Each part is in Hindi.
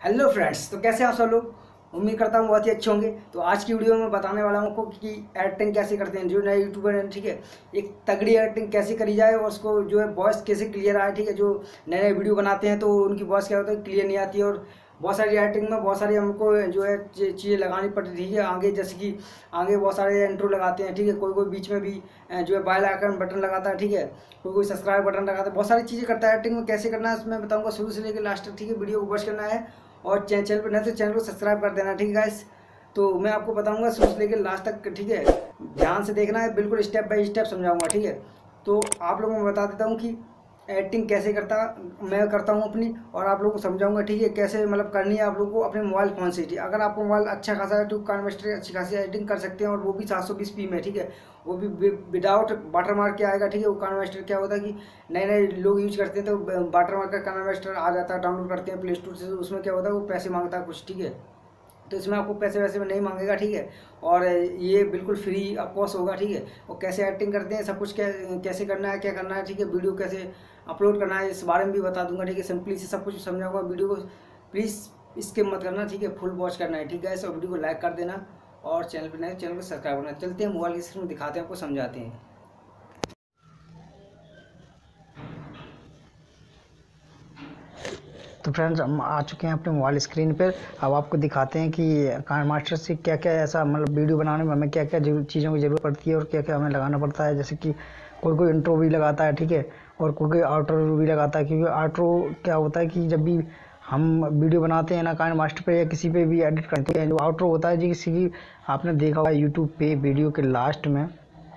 हेलो फ्रेंड्स, तो कैसे हैं आप सब लोग। उम्मीद करता हूँ बहुत ही अच्छे होंगे। तो आज की वीडियो में बताने वाला हूँ आपको कि एडिटिंग कैसे करते हैं जो नए यूट्यूबर हैं। ठीक है, एक तगड़ी एडिटिंग कैसे करी जाए और उसको जो है वॉइस कैसे क्लियर आए। ठीक है, जो नए नए वीडियो बनाते हैं तो उनकी वॉइस क्या होता है, क्लियर नहीं आती है। और बहुत सारी एडिटिंग में बहुत सारी हमको जो है चीज़ें लगानी पड़ती है। ठीक है, आगे जैसे कि आगे बहुत सारे इंट्रो लगाते हैं। ठीक है, कोई कोई बीच में भी जो है बेल आइकन बटन लगाता है। ठीक है, कोई कोई सब्सक्राइब बटन लगाता है। बहुत सारी चीज़ें करता है एडिटिंग में। कैसे करना है मैं बताऊँगा शुरू से लेकर लास्ट तक। ठीक है, वीडियो को वॉच करना है और चैनल पर नए तो चैनल को सब्सक्राइब कर देना। ठीक है गाइस, तो मैं आपको बताऊंगा शुरू से लेकर लास्ट तक। ठीक है, ध्यान से देखना है, बिल्कुल स्टेप बाय स्टेप समझाऊंगा। ठीक है, तो आप लोगों को बता देता हूँ कि एडिटिंग कैसे मैं करता हूँ अपनी, और आप लोगों को समझाऊंगा। ठीक है, कैसे मतलब करनी है आप लोगों को अपने मोबाइल फ़ोन से। ठीक, अगर आपको मोबाइल अच्छा खासा है तो काइनमास्टर अच्छी खासी एडिटिंग कर सकते हैं, और वो भी 720p में। ठीक है, वो भी विदाउट वाटरमार्क के आएगा। ठीक है, वो काइनमास्टर क्या होता है कि नए नए लोग यूज करते हैं तो वाटरमार्क का काइनमास्टर आ जाता है, डाउनलोड करते हैं प्ले स्टोर से। उसमें क्या होता है, वो पैसे मांगता है कुछ। ठीक है, तो इसमें आपको पैसे वैसे में नहीं मांगेगा। ठीक है, और ये बिल्कुल फ्री ऑफ कॉस्ट होगा। ठीक है, और कैसे एडिटिंग करते हैं सब कुछ कैसे करना है, क्या करना है। ठीक है, वीडियो कैसे अपलोड करना है इस बारे में भी बता दूंगा। ठीक है, सिंपली से सब कुछ समझाऊंगा। वीडियो को प्लीज़ स्किप मत करना। ठीक है, फुल वॉच करना है। ठीक है, सब वीडियो को लाइक कर देना और चैनल पर नए चैनल को सब्सक्राइब करना। चलते हैं मोबाइल की स्क्रीन में दिखाते हैं, आपको समझाते हैं। तो फ्रेंड्स, हम आ चुके हैं अपने मोबाइल स्क्रीन पर। अब आपको दिखाते हैं कि काइनमास्टर से क्या क्या ऐसा मतलब वीडियो बनाने में हमें क्या क्या चीज़ों की ज़रूरत पड़ती है और क्या क्या हमें लगाना पड़ता है। जैसे कि कोई कोई इंट्रो भी लगाता है। ठीक है, और कोई कोई आउट्रो भी लगाता है। क्योंकि आउट्रो क्या होता है कि जब भी हम वीडियो बनाते हैं ना काइनमास्टर पे या किसी पे भी एडिट करते हैं, जो आउट्रो होता है जी किसी की आपने देखा होगा यूट्यूब पे वीडियो के लास्ट में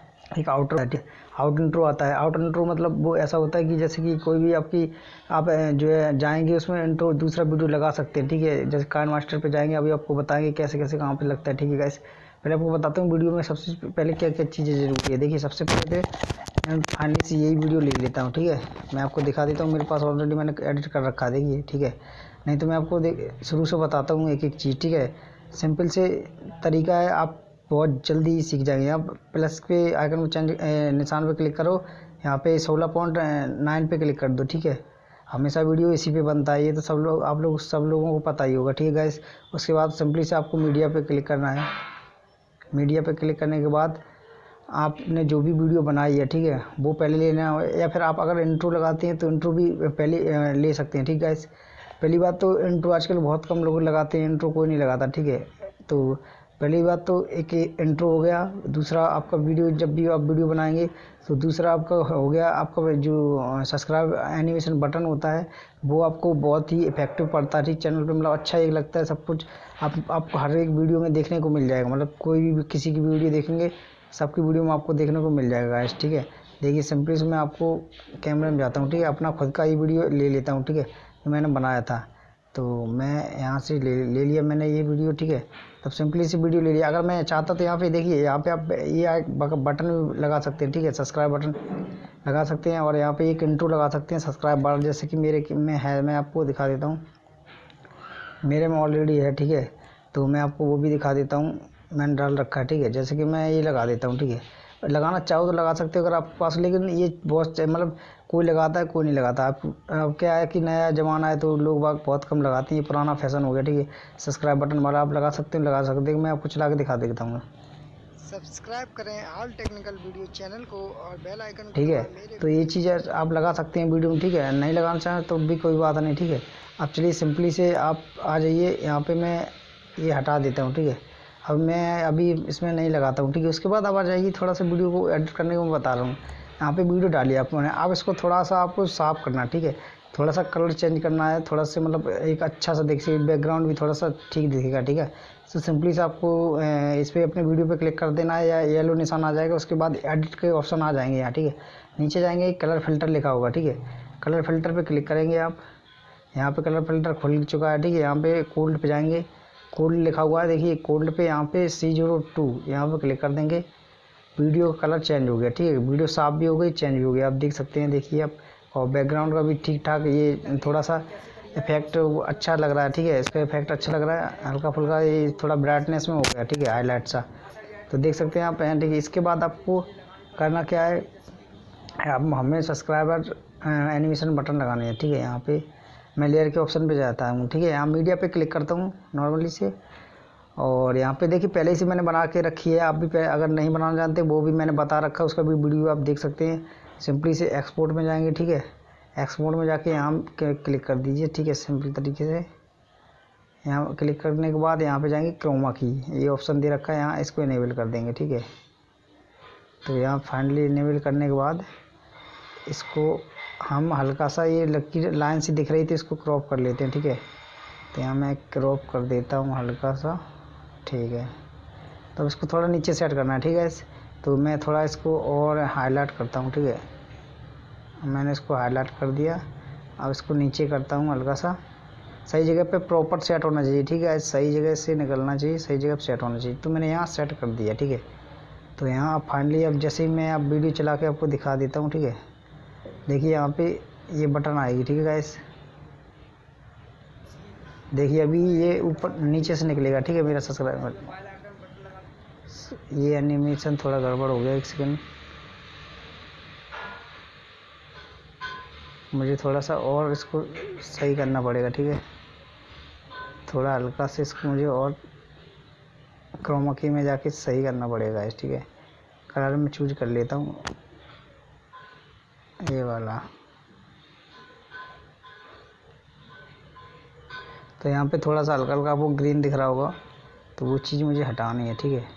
एक आउट इंट्रो आता है। आउट इंट्रो मतलब वो ऐसा होता है कि जैसे कि कोई भी आप जो है जाएंगे उसमें इंट्रो दूसरा वीडियो लगा सकते हैं। ठीक है, जैसे काइनमास्टर पे जाएंगे, अभी आपको बताएंगे कैसे कैसे कहाँ पे लगता है। ठीक है गाइस, पहले आपको बताता हूँ वीडियो में सबसे पहले क्या क्या चीज़ें ज़रूरी है। देखिए, सबसे पहले मैं फाइनली से यही वीडियो ले लेता हूँ। ठीक है, मैं आपको दिखा देता हूँ, मेरे पास ऑलरेडी मैंने एडिट कर रखा है। देखिए, ठीक है, नहीं तो मैं आपको शुरू से बताता हूँ एक एक चीज़। ठीक है, सिंपल से तरीका है, आप बहुत जल्दी सीख जाएंगे। आप प्लस के आइकन में चेंज निशान पे क्लिक करो, यहाँ पे 16.9 पे क्लिक कर दो। ठीक है, हमेशा वीडियो इसी पे बनता है, ये तो सब लोगों को पता ही होगा। ठीक है गाइस, उसके बाद सिंपली से आपको मीडिया पे क्लिक करना है। मीडिया पे क्लिक करने के बाद आपने जो भी वीडियो बनाई है, ठीक है, वो पहले लेना है, या फिर आप अगर इंट्रो लगाते हैं तो इंट्रो भी पहले ले सकते हैं। ठीक है गाइस, पहली बात तो इंट्रो आजकल बहुत कम लोग लगाते हैं, इंट्रो कोई नहीं लगाता। ठीक है, तो पहली बात तो एक इंट्रो हो गया। दूसरा आपका वीडियो जब भी आप वीडियो बनाएंगे तो दूसरा आपका हो गया, आपका जो सब्सक्राइब एनिमेशन बटन होता है वो आपको बहुत ही इफेक्टिव पड़ता है। ठीक, चैनल पे मतलब अच्छा एक लगता है सब कुछ। आपको हर एक वीडियो में देखने को मिल जाएगा, मतलब कोई भी किसी की वीडियो देखेंगे सबकी वीडियो में आपको देखने को मिल जाएगा गाइस। ठीक है, देखिए सिंपली से मैं आपको कैमरे में जाता हूँ। ठीक है, अपना खुद का ही वीडियो ले लेता हूँ। ठीक है, जो मैंने बनाया था तो मैं यहाँ से ले लिया मैंने ये वीडियो। ठीक है, तब सिंपली से वीडियो ले लिया। अगर मैं चाहता तो यहाँ पे देखिए, यहाँ पे आप ये बटन भी लगा सकते हैं। ठीक है, सब्सक्राइब बटन लगा सकते हैं, और यहाँ पे एक इंट्रो लगा सकते हैं सब्सक्राइब बटन, जैसे कि मेरे में है। मैं आपको दिखा देता हूँ, मेरे में ऑलरेडी है। ठीक है, तो मैं आपको वो भी दिखा देता हूँ, मैंने डाल रखा है। ठीक है, जैसे कि मैं ये लगा देता हूँ। ठीक है, लगाना चाहो तो लगा सकते हो अगर आपके पास, लेकिन ये बहुत मतलब कोई लगाता है कोई नहीं लगाता। अब क्या है कि नया ज़माना है तो लोग बाग बहुत कम लगाते हैं, ये पुराना फैशन हो गया। ठीक है, सब्सक्राइब बटन वाला आप लगा सकते हो, लगा सकते हो। मैं आपको चला के दिखा देता हूँ। सब्सक्राइब करें ऑल टेक्निकल वीडियो चैनल को और बेल आइकन। ठीक है, तो ये चीज़ आप लगा सकते हैं वीडियो में। ठीक है, नहीं लगाना चाहें तो भी कोई बात नहीं। ठीक है, अब चलिए सिंपली से आप आ जाइए यहाँ पे, मैं ये हटा देता हूँ। ठीक है, अब मैं अभी इसमें नहीं लगाता हूँ। ठीक है, उसके बाद आप आ जाइए, थोड़ा सा वीडियो को एडिट करने को मैं बता रहा हूँ। यहाँ पे वीडियो डालिए आपने, आप इसको थोड़ा सा आपको साफ़ करना। ठीक है, थोड़ा सा कलर चेंज करना है, थोड़ा सा मतलब एक अच्छा सा देखिए, बैकग्राउंड भी थोड़ा सा ठीक दिखेगा। ठीक है, तो सिंपली से आपको इस पर अपने वीडियो पे क्लिक कर देना है, या येलो निशान आ जाएगा, उसके बाद एडिट के ऑप्शन आ जाएंगे यहाँ। ठीक है, नीचे जाएंगे, कलर फिल्टर लिखा होगा। ठीक है, कलर फिल्टर पे क्लिक करेंगे आप, यहाँ पे कलर फिल्टर खुल चुका है। ठीक है, यहाँ पे कोल्ड पे जाएंगे, कोल्ड लिखा हुआ है, देखिए कोल्ड पे यहाँ पे C02 यहाँ पे क्लिक कर देंगे। वीडियो का कलर चेंज हो गया। ठीक है, वीडियो साफ भी हो गई, चेंज भी हो गया, आप देख सकते हैं। देखिए आप, और बैकग्राउंड का भी ठीक ठाक, ये थोड़ा सा इफेक्ट अच्छा लग रहा है। ठीक है, इसका इफेक्ट अच्छा लग रहा है, हल्का फुल्का ये थोड़ा ब्राइटनेस में हो गया। ठीक है, हाईलाइट सा, तो देख सकते हैं आप। ठीक है, इसके बाद आपको करना क्या है, अब हमें सब्सक्राइबर एनिमेशन बटन लगाने हैं। ठीक है, यहाँ पे मैं लेयर के ऑप्शन पे जाता हूँ, ठीक है। यहाँ मीडिया पे क्लिक करता हूँ नॉर्मली से, और यहाँ पे देखिए पहले से मैंने बना के रखी है। आप भी अगर नहीं बनाना जानते वो भी मैंने बता रखा है, उसका भी वीडियो आप देख सकते हैं। सिंपली से एक्सपोर्ट में जाएंगे, ठीक है। एक्सपोर्ट में जाके यहाँ क्लिक कर दीजिए, ठीक है, सिंपल तरीके से। यहाँ क्लिक करने के बाद यहाँ पे जाएंगे क्रोमा की, ये ऑप्शन दे रखा है यहाँ, इसको इनेबल कर देंगे, ठीक है। तो यहाँ फाइनली इनेबल करने के बाद इसको हम हल्का सा, ये लकी लाइन सी दिख रही थी, इसको क्रॉप कर लेते हैं, ठीक है। तो यहाँ मैं क्रॉप कर देता हूँ हल्का सा, ठीक है। तो इसको थोड़ा नीचे सेट करना है, ठीक है। तो मैं थोड़ा इसको और हाईलाइट करता हूँ, ठीक है। मैंने इसको हाईलाइट कर दिया। अब इसको नीचे करता हूँ हल्का सा, सही जगह पे प्रॉपर सेट होना चाहिए, ठीक है। सही जगह से निकलना चाहिए, सही जगह पे सेट होना चाहिए। तो मैंने यहाँ सेट कर दिया, ठीक है। तो यहाँ फाइनली अब जैसे ही मैं अब वीडियो चला के आपको दिखा देता हूँ, ठीक है। देखिए यहाँ पे ये बटन आएगी, ठीक है गाइस। देखिए अभी ये ऊपर नीचे से निकलेगा, ठीक है, मेरा सब्सक्राइबर। ये एनिमेशन थोड़ा गड़बड़ हो गया, एक सेकंड, मुझे थोड़ा सा और इसको सही करना पड़ेगा, ठीक है। थोड़ा हल्का से इसको मुझे और क्रोमा की में जाके सही करना पड़ेगा, इस, ठीक है। कलर में चूज कर लेता हूँ ये वाला। तो यहाँ पे थोड़ा सा हल्का हल्का आपको ग्रीन दिख रहा होगा, तो वो चीज़ मुझे हटानी है, ठीक है।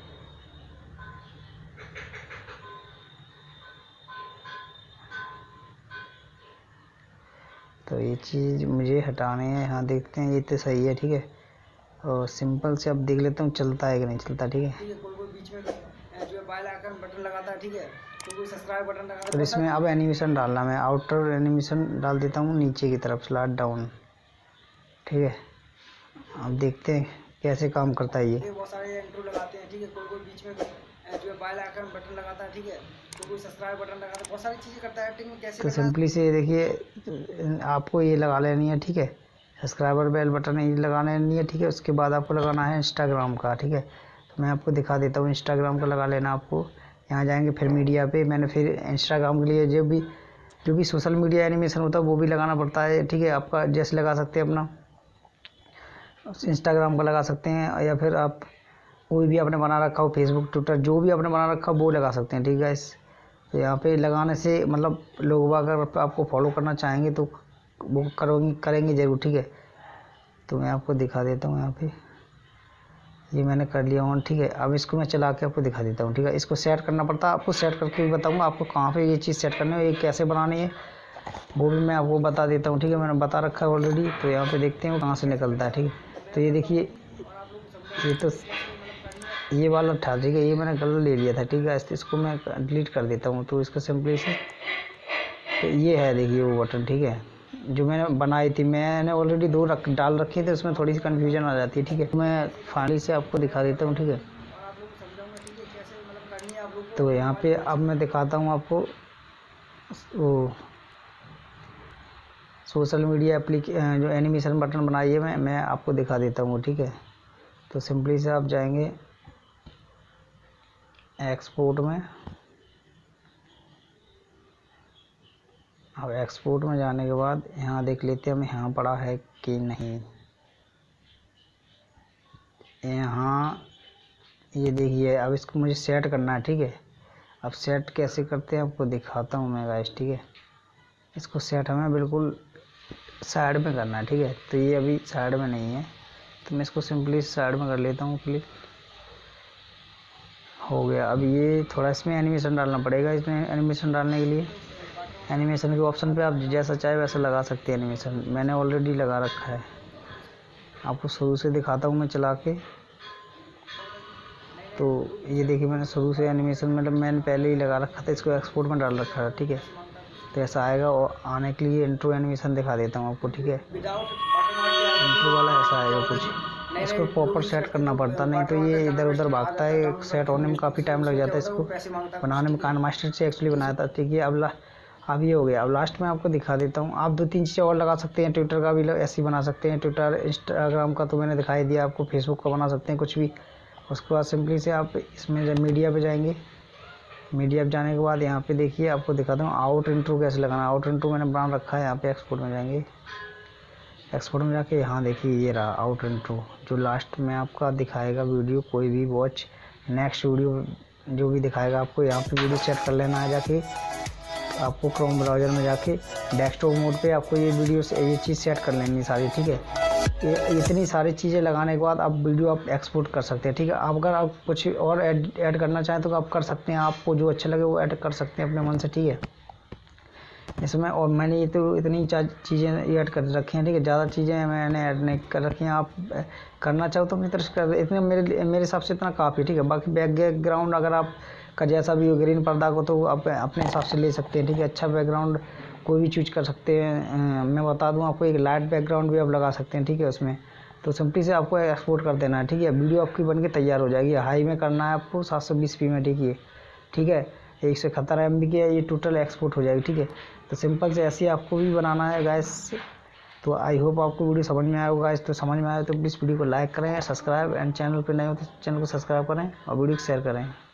तो ये चीज़ मुझे हटानी है। यहाँ देखते हैं, ये तो सही है, ठीक है। और सिंपल से अब देख लेता हूँ चलता है कि नहीं चलता, ठीक है। कोई बीच में जो है बेल आइकन बटन लगाता है, ठीक है, कोई सब्सक्राइब बटन लगाता है। तो इसमें अब एनिमेशन डालना, मैं आउटर एनिमेशन डाल देता हूँ नीचे की तरफ, स्लाइड डाउन, ठीक है। अब देखते हैं कैसे काम करता है ये। बहुत सारे इंट्रो लगाते हैं, ठीक है, कोई बीच में जो है बेल आइकन बटन लगाता है, ठीक है, कोई सब्सक्राइब बटन लगाता है, बहुत सारी चीज़ें करता है। एक्टिंग में कैसे तो सिंपली से देखिए आपको ये लगा लेनी है, ठीक है। सब्सक्राइबर बेल बटन ये लगा लेनी है, ठीक है। उसके बाद आपको लगाना है इंस्टाग्राम का, ठीक है। तो मैं आपको दिखा देता हूँ, इंस्टाग्राम का लगा लेना आपको। यहाँ जाएंगे फिर मीडिया पे, मैंने फिर इंस्टाग्राम के लिए जो भी सोशल मीडिया एनिमेशन होता है वो भी लगाना पड़ता है, ठीक है। आपका जैसे लगा सकते हैं अपना इंस्टाग्राम का लगा सकते हैं, या फिर आप कोई भी आपने बना रखा हो, फेसबुक, ट्विटर, जो भी आपने बना रखा हो वो लगा सकते हैं, ठीक है। तो यहाँ पे लगाने से मतलब लोग अगर आपको फॉलो करना चाहेंगे तो वो करेंगे ज़रूर, ठीक है। तो मैं आपको दिखा देता हूँ, यहाँ पे ये मैंने कर लिया ऑन, ठीक है। अब इसको मैं चला के आपको दिखा देता हूँ, ठीक है। इसको सेट करना पड़ता है आपको, सेट करके भी बताऊँगा आपको कहाँ पे ये चीज़ सेट करनी है, ये कैसे बनानी है वो भी मैं आपको बता देता हूँ, ठीक है। मैंने बता रखा है ऑलरेडी। तो यहाँ पे देखते हैं वो कहाँ से निकलता है, ठीक है। तो ये देखिए, ये तो ये वाला था, ठीक है, ये मैंने गलत ले लिया था, ठीक है। इसको मैं डिलीट कर देता हूँ। तो इसका सिंपली से तो ये है, देखिए वो बटन, ठीक है, जो मैंने बनाई थी। मैंने ऑलरेडी दो डाल रखे थे, उसमें थोड़ी सी कन्फ्यूजन आ जाती है, ठीक है। मैं फाइनली से आपको दिखा देता हूँ, ठीक है। तो यहाँ पे अब मैं दिखाता हूँ आपको वो सोशल मीडिया जो एनिमेशन बटन बनाई है मैं आपको दिखा देता हूँ, ठीक है। तो सिंपली से आप जाएंगे एक्सपोर्ट में। अब एक्सपोर्ट में जाने के बाद यहाँ देख लेते हैं हमें यहाँ पड़ा है कि नहीं। यहाँ ये देखिए, अब इसको मुझे सेट करना है, ठीक है। अब सेट कैसे करते हैं आपको दिखाता हूँ मैं गाइस, ठीक है। इसको सेट हमें बिल्कुल साइड में करना है, ठीक है। तो ये अभी साइड में नहीं है, तो मैं इसको सिंपली साइड में कर लेता हूँ, क्लिक हो गया। अब ये थोड़ा इसमें एनिमेशन डालना पड़ेगा। इसमें एनिमेशन डालने के लिए एनिमेशन के ऑप्शन पे आप जैसा चाहे वैसा लगा सकते हैं एनिमेशन। मैंने ऑलरेडी लगा रखा है, आपको शुरू से दिखाता हूँ मैं चला के। तो ये देखिए मैंने शुरू से एनिमेशन मतलब मैंने पहले ही लगा रखा था, इसको एक्सपोर्ट में डाल रखा है, ठीक है। तो ऐसा आएगा, और आने के लिए इंट्रो एनिमेशन दिखा देता हूँ आपको, ठीक है। इंट्रो वाला ऐसा आएगा कुछ, इसको प्रॉपर सेट करना पड़ता, नहीं तो ये इधर उधर भागता है। सेट होने में काफ़ी टाइम लग जाता है, इसको बनाने में कान मास्टर से एक्चुअली बनाया था, ठीक है। अब ये हो गया। अब लास्ट में आपको दिखा देता हूँ, आप 2-3 चीज़ें और लगा सकते हैं। ट्विटर का भी ऐसे ही बना सकते हैं, ट्विटर इंस्टाग्राम का तो मैंने दिखाई दिया आपको, फेसबुक का बना सकते हैं कुछ भी। उसके बाद सिंपली से आप इसमें जब मीडिया पे जाएंगे, मीडिया पे जाने के बाद यहाँ पे देखिए आपको दिखाता हूँ आउट इंट्रो कैसे लगाना है। आउट इंट्रो मैंने बना रखा है, यहाँ पे एक्सपोर्ट में जाएंगे, एक्सपोर्ट में जाके यहाँ देखिए ये रहा आउट इंट्रो, जो लास्ट में आपका दिखाएगा वीडियो। कोई भी वॉच नेक्स्ट वीडियो जो भी दिखाएगा आपको, यहाँ पे वीडियो सेट कर लेना है जाके। आपको क्रोम ब्राउज़र में जाके डेस्कटॉप मोड पे आपको ये वीडियो ये चीज़ सेट कर लेनी सारी, ठीक है। ये इतनी सारी चीज़ें लगाने के बाद आप वीडियो आप एक्सपोर्ट कर सकते हैं, ठीक है। आप अगर आप कुछ और ऐड करना चाहें तो आप कर सकते हैं, आपको जो अच्छा लगे वो ऐड कर सकते हैं अपने मन से, ठीक है। इसमें और मैंने ये तो इतनी चीज़ें ऐड कर रखी हैं, ठीक है। ज़्यादा चीज़ें मैंने ऐड नहीं कर रखी हैं, आप करना चाहो तो अपनी तरफ से कर, इतने मेरे हिसाब से इतना काफ़ी, ठीक है। बाकी बैकग्राउंड अगर आप का जैसा भी हो, ग्रीन पर्दा को तो आप अपने हिसाब से ले सकते हैं, ठीक है। अच्छा बैकग्राउंड कोई भी चूज कर सकते हैं। मैं बता दूं आपको, एक लाइट बैकग्राउंड भी आप लगा सकते हैं, ठीक है। उसमें तो सिंपली से आपको एक्सपोर्ट कर देना है, ठीक है। वीडियो आपकी बनके तैयार हो जाएगी। हाई में करना है आपको 720p में, ठीक है। 171 MB की ये टोटल एक्सपोर्ट हो जाएगी, ठीक है। तो सिंपल से ऐसे ही आपको भी बनाना है गाइस। तो आई होप आपको वीडियो समझ में आया होगा गाइस। तो समझ में आया तो प्लीज़ वीडियो को लाइक करें, सब्सक्राइब, एंड चैनल पर नए हो तो चैनल को सब्सक्राइब करें और वीडियो को शेयर करें।